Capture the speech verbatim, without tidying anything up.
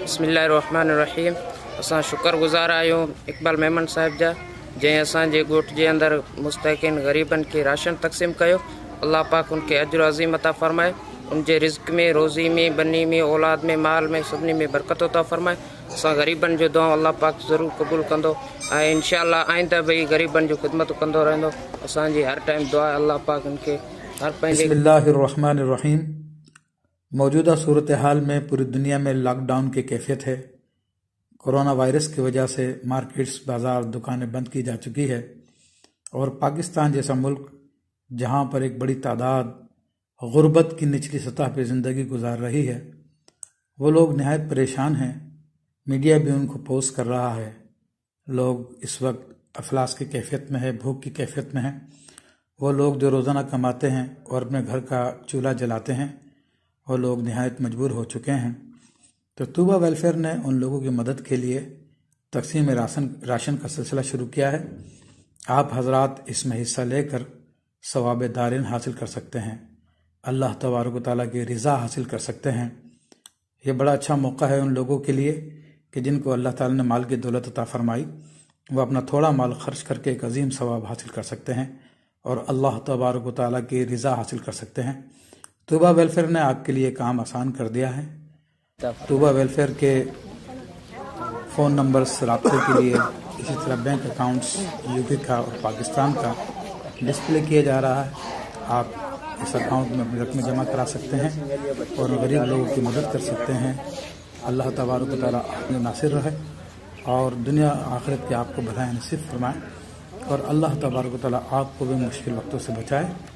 बिस्मिल्लाहिर्रहमानिर्रहीम। असां शुक्रगुज़ार आहियूं इकबाल मेमन साहिब जा, जंहिं असांजे ॻोठ जे अंदरि मुस्तहिक़ीन ग़रीबनि खे राशन तक़सीम कयो। अल्लाह पाक उनखे अजर अज़ीम अता फ़रमाए, उनजे रिज़्क़ में, रोज़ी में, बनी में, औलाद में, माल में, सभिनी में बरकत अता फ़रमाए। असां ग़रीबनि जो दुआ अल्लाह पाक ज़रूरु क़बूल कंदो ऐं इंशाअल्लाह आइंदा भई ग़रीबनि जो ख़िदमत कंदो रहंदो। असांजी हर टाइम दुआ अल्लाह पाक उनखे हर पंहिंजे। बिस्मिल्लाहिर्रहमानिर्रहीम। मौजूदा सूरत हाल में पूरी दुनिया में लॉकडाउन की कैफियत है। कोरोना वायरस की वजह से मार्केट्स, बाज़ार, दुकानें बंद की जा चुकी है और पाकिस्तान जैसा मुल्क जहां पर एक बड़ी तादाद गुर्बत की निचली सतह पर ज़िंदगी गुजार रही है, वो लोग नहायत परेशान हैं। मीडिया भी उनको पोस्ट कर रहा है। लोग इस वक्त अफलास की कैफियत में है, भूख की कैफियत में है। वो लोग जो रोज़ाना कमाते हैं और अपने घर का चूल्हा जलाते हैं, वो लोग नहायत मजबूर हो चुके हैं। तो तूबा वेलफेयर ने उन लोगों की मदद के लिए तकसीम राशन राशन का सिलसिला शुरू किया है। आप हजरात इसमें हिस्सा लेकर सवाब दारिन हासिल कर सकते हैं, अल्लाह तबारक तआला की रिज़ा हासिल कर सकते हैं। ये बड़ा अच्छा मौका है उन लोगों के लिए कि जिनको अल्लाह ताला ने माल की दौलत अता फरमाई, वो अपना थोड़ा माल खर्च करके एक अजीम सवाब हासिल कर सकते हैं और अल्लाह तबारक तआला की रिज़ा हासिल कर सकते हैं। तूबा वेलफेयर ने आपके लिए काम आसान कर दिया है। तूबा वेलफेयर के फ़ोन नंबर्स रब्ते के लिए, इसी तरह बैंक अकाउंट्स यूके का और पाकिस्तान का डिस्प्ले किया जा रहा है। आप इस अकाउंट में अपनी रकम जमा करा सकते हैं और गरीब लोगों की मदद कर सकते हैं। अल्लाह तबारक तआला आप में नासिर रहे और दुनिया आखिरत के आपको भलाई नसीब फरमाए और अल्लाह तबारक तआला आपको भी मुश्किल वक्तों से बचाए।